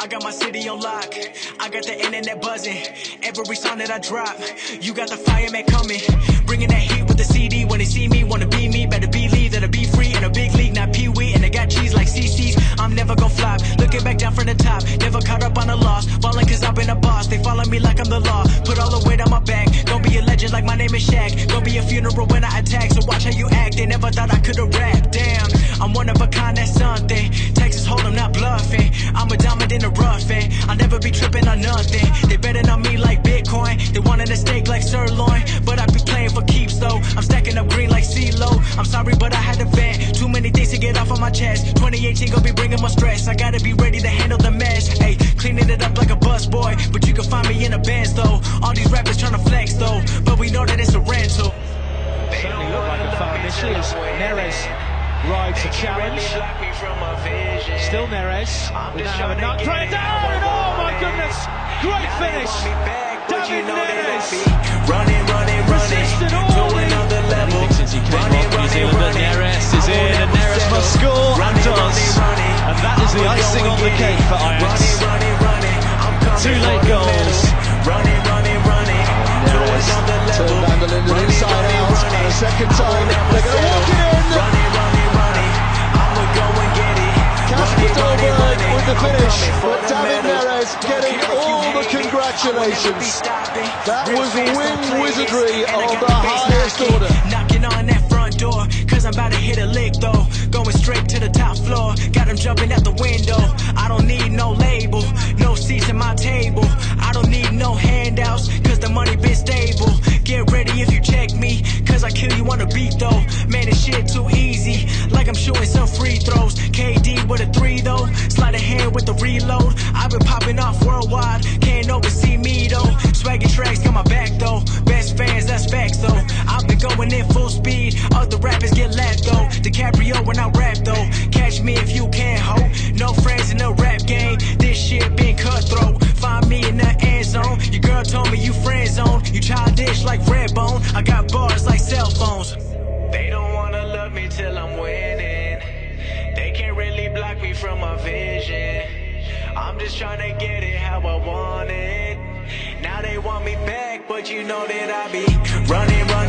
got my city on lock. I got the internet buzzing. Every song that I drop, you got the fireman coming. Bringing that heat with the CD. When they see me, wanna be me. Better believe that I be free in a big league, not pee-wee. And I got cheese like CC's. I'm never gon' flop. Looking back down from the top. Never caught up on a loss. Falling cause I've been a boss. They follow me like I'm the law. Put all the weight on my back. Gonna be a legend like my name is Shaq. Gonna be a funeral when I attack. So watch how you act. They never thought I could've rapped. Damn, I'm one of a kind, that's something. Texas Hold'em, not bluffing. I'm a diamond in the rough, and I'll never be tripping on nothing. They betting on me like Bitcoin. They wanting a steak like sirloin, but I be playing for keeps though. I'm stacking up green like CeeLo. I'm sorry, but I had to vent. Too many things to get off of my chest. 2018 gon' be bringing more stress. I gotta be ready to handle the mess. Hey, cleaning it up like a bus boy, but you can find me in a Benz though. All these rappers tryna flex though, but we know that it's a rental. Certainly looked like a foul initially as Neres rides a challenge. Still Neres. We now have a nut thrown down, and oh my goodness, great finish. David Neres. Resisted all the level. Since he came off New Zealand, but Neres is in, and Neres must score, and does. And that is the icing on the cake for Ajax. 2 late goals. Neres turned Van der Linden inside out, and a second time they're going to walk it in. Kasper Dolberg with the finish, but David Neres getting all the congratulations. That was wing wizardry of the highest order. Knocking on that front door, cause I'm about to hit a lick though. Going straight to the top floor, got him jumping out the window. I don't need no label, no seats at my table. I don't need no handouts, cause the money been stable. Get ready if you check me, cause I kill you on the beat though. Man, this shit too easy, like I'm shooting some free throws. KD with a 3 though, slide a hand with the reload. I've been popping off worldwide, can't oversee me though. Swaggy tracks got my back though, best fans, that's facts though. I've been going in full speed, other rappers get left though. DiCaprio when I rap though, catch me if you can't hope. No friends in the rap game, this shit been cutthroat. Find me in the end zone, your girl told me you friend zone. You childish like Redbone, I got bars like cell phones. They don't wanna love me till I'm winning. They can't really block me from my vision. I'm just trying to get it how I want it. Now they want me back, but you know that I be running